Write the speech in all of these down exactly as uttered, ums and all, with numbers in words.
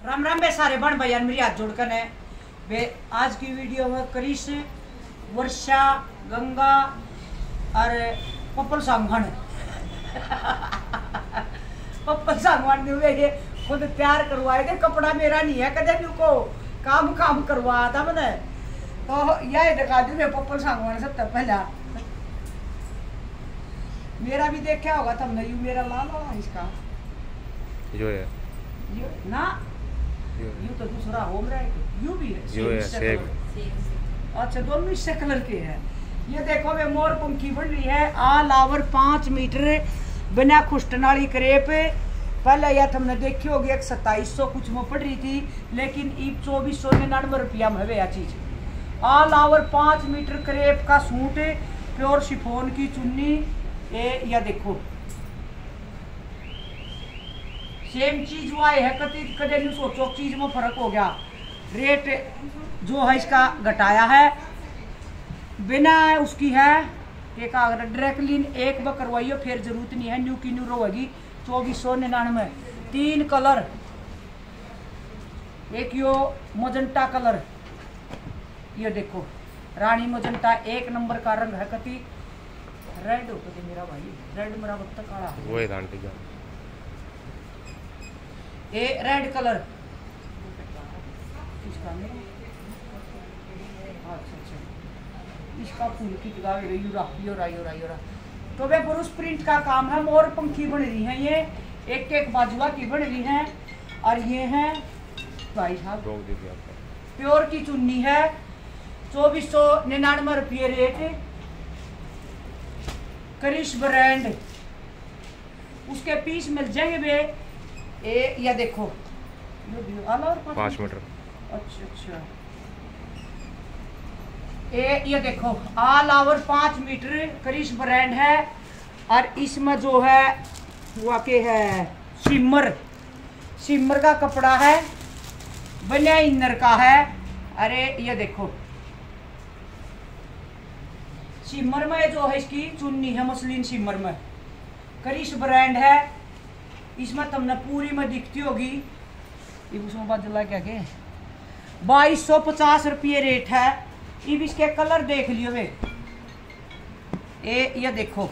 राम राम बे सारे बन भैया मेरी हाथ जोड़कर है बे। आज की वीडियो में करिश वर्षा गंगा और पप्पल सांगवान पप्पल सांगवान ने ये खुद तैयार करवाए थे। कपड़ा मेरा नहीं है, कदे को काम काम करवाया था मैंने, तो यह दिखा दी मैं पप्पल सांगवान सबसे पहला। मेरा भी देखा होगा तुमने, यू मेरा लाल वाला इसका जो है यू ना यू, यू तो दूसरा होम रहा है, यू भी है जो है सेम। अच्छा दोनों इससे कलर के हैं। ये देखो वे मोर पंखी बन रही है आल आवर पाँच मीटर बिना खुश्तन वाली करेप। पहले यह तुमने देखी होगी एक सत्ताईस सौ कुछ में पड़ रही थी, लेकिन ई चौबीस सौ निन्यानवे रुपया में है यह चीज। आल आवर पाँच मीटर करेप का सूट, प्योर शिफोन की चुन्नी। ए या देखो सेम चीज हुआ है, कभी कदे नहीं सोचो चीज में फर्क हो गया। रेट जो है इसका घटाया है, बिना उसकी है एक अगर ड्रैकलिन एक बार करवाइयो फिर जरूरत नहीं है, न्यू की न्यू रहेगी। चौबीस सौ निन्यानवे, तीन कलर, एक यो मजंटा कलर, ये देखो रानी मजंटा एक नंबर का रंग है। कति रेड हो तो मेरा भाई, रेड मेरा वक्त काला है वो है आंटी जान। ए रेड कलर इसका नहीं, अच्छा अच्छा इसका फूल की जगह यूरा यूरा यूरा यूरा। तो वे पुरुष प्रिंट का काम है, मोर पंखी बन रही है, ये एक एक बाजुआ की बन रही है। और ये है भाई साहब प्योर की चुन्नी है, चौबीस सौ निन्यानवे रुपये रेट। करिश ब्रांड, उसके पीस मिल जाएंगे वे ए या देखो पाँच मीटर। अच्छा अच्छा ए ये देखो ऑल ओवर पाँच मीटर करिश ब्रांड है। और इसमें जो है वाकई है शिमर, शिमर का कपड़ा है, बनिया इनर का है। अरे ये देखो शिमर में जो है इसकी चुन्नी है मसलिन शिमर में, करिश ब्रांड है। इसमें तुमने पूरी में दिखती होगी, उसमें बदला क्या के बाईस सौ पचास रुपये रेट है। अब इसके कलर देख लियो वे ए ये देखो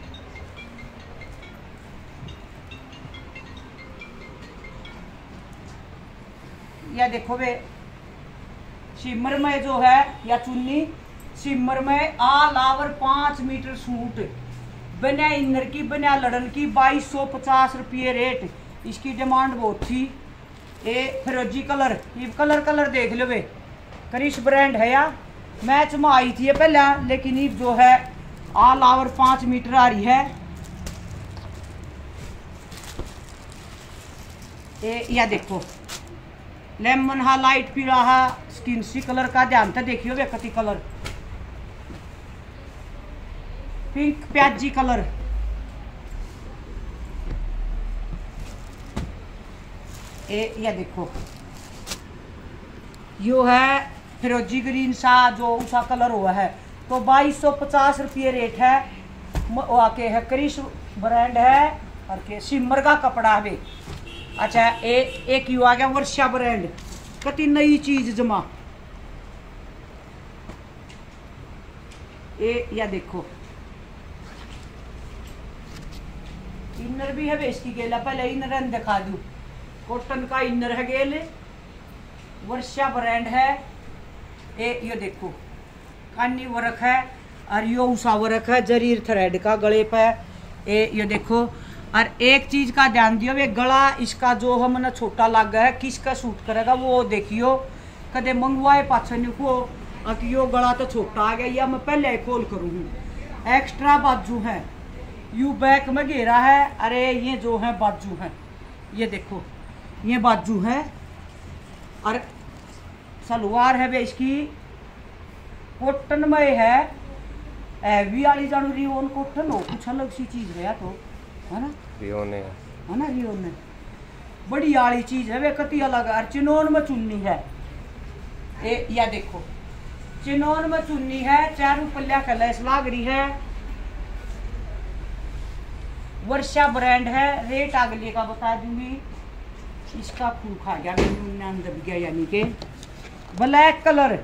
या देखो वे शिमर में जो है या चुन्नी शिमर में आल आवर पाँच मीटर सूट, बिना इनर की बिना लड़न की, बाईस सौ पचास रुपये रेट। इसकी डिमांड बहुत थी। ए फिरोजी कलर, ये कलर कलर देख लो वे, करिश ब्रांड है या मैच में आई थी ये पहले, लेकिन ये जो है आल आवर पाँच मीटर आ रही है। ए या देखो लेमन हा लाइट पीला हा स्किन सी कलर का, ध्यान से देखियो वे कति कलर, पिंक प्याजी कलर, ए या देखो यो है फिरोजी ग्रीन सा जो उसका कलर हुआ है। तो बाईस सौ पचास रुपये रेट है। आके है करिश ब्रांड है और के शिमर का कपड़ा है। अच्छा ए, एक यू आ गया वर्षा ब्रांड, कति नई चीज जमा। ए या देखो इनर भी है इसकी गेला, पहले इनर दिखा दू। कॉटन का इनर है गेल, वर्षा ब्रांड है। ए ये देखो कानी वर्क है और यो उषा वर्क है, जरीर थ्रेड का गले पे। ए ये देखो और एक चीज का ध्यान दियो वे गला इसका जो हमने छोटा लगा है, किसका सूट करेगा वो देखियो। कदे मंगवाए पाछे को कि यो गला तो छोटा आ गया, या मैं पहले खोल करूँ। एक्स्ट्रा बाजू है, यू बैक में घेरा है। अरे ये जो है बाजू है, ये देखो ये बाजू है। और सलवार है वे इसकी कॉटन में है, हैवी वाली जानू रियोन कॉटन हो, कुछ अलग सी चीज है तो है ना, रियोन है है ना, रियोन में बड़ी वाली चीज है वे कति अलग। और चिनोन में चुन्नी है। ए या देखो चिनोन में चुन्नी है, चारू पल्ला का लैस लाग रही है। वर्षा ब्रांड है, रेट अगले का बता दूंगी। इसका खून खा गया, मैंने दब गया, यानी कि ब्लैक कलर।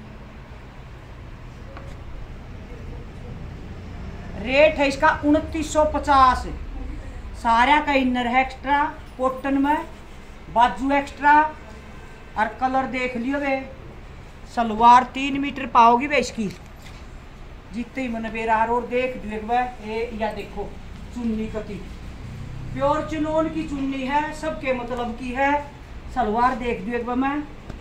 रेट है इसका उनतीस सौ पचास। सारा का इनर है एक्स्ट्रा कॉटन में, बाजू एक्स्ट्रा, और कलर देख लियो वे। सलवार तीन मीटर पाओगी वे इसकी, जितने ही मन बेरार। और देख दियो ये, या देखो चुन्नी कती प्योर चिनोन की चुन्नी है, सबके मतलब की है। सलवार देख दियो एक बार मैं,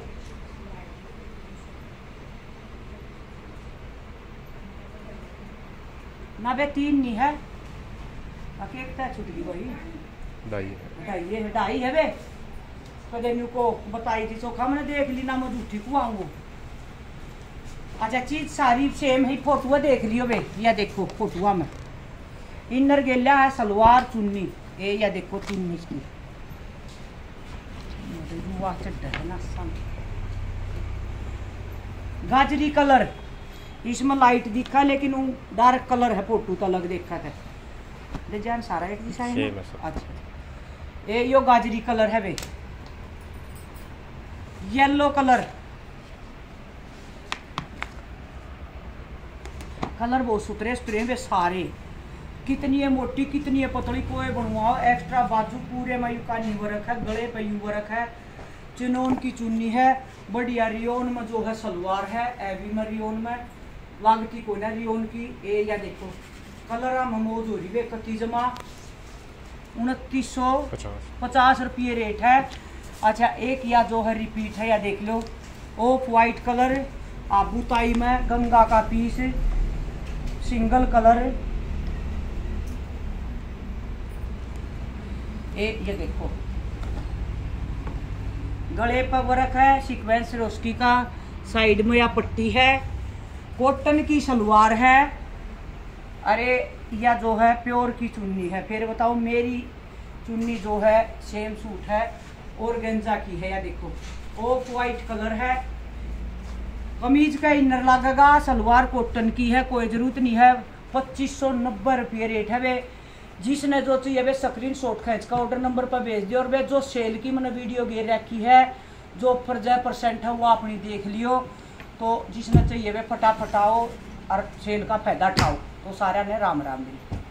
ना बे तीन नहीं है, अकेकता छुट गई वही ढाई ढाई है, ढाई है बे। कदे न्यू को बताई थी चोखा, मैंने देख ली ना, मैं झूठी को आऊंगू। अच्छा चीज सारी सेम ही, फोटुआ देख लियो बे, या देखो फोटुआ में इनर गेला है, सलवार चुन्नी ए, या देखो चुन्नी इसकी है ना। गाजरी कलर इसमें लाइट दिखा, लेकिन वो डार्क कलर है, फोटो तो अलग देखा था। डिजाइन सारा एक जैसा है ना? अच्छा ए यो गाजरी कलर है बे। येलो कलर, कलर बहुत सुथरे सुथरे वे सारे। कितनी है मोटी, कितनी है पतली, कोई बनवाओ। एक्स्ट्रा बाजू पूरे में यू का नी वर्क है, गले पे यू वर्क है। चिनोन की चुन्नी है, बढ़िया रियोन में जो है सलवार है, एवी में रियोन में लागती को ना रियोन की ए, या देखो कलर ममोज हो रही है कती जमा। उनतीस सौ पचास रुपये रेट है। अच्छा एक या जो है रिपीट है, या देख लो ऑफ वाइट कलर, आबूताई में गंगा का पीस, सिंगल कलर ए, ये देखो गले पर वर्क है, सीक्वेंस रोस्की का, साइड में या पट्टी है, कॉटन की सलवार है। अरे या जो है प्योर की चुन्नी है। फिर बताओ मेरी चुन्नी जो है सेम सूट है, ऑर्गेन्जा की है, या देखो ऑफ वाइट कलर है। कमीज का इनर लगेगा, सलवार कॉटन की है, कोई जरूरत नहीं है। पच्चीस सौ नब्बे रुपये रेट है वे। जिसने जो चाहिए वे स्क्रीन शॉट खींच का ऑर्डर नंबर पर भेज दियो। और वे जो सेल की मैंने वीडियो गिर रखी है, जो ऑफर जय परसेंट है, वो अपनी देख लियो। तो जिसने चाहिए वे फटाफट आओ और सेल का फायदा उठाओ। तो सारा ने राम राम मिली।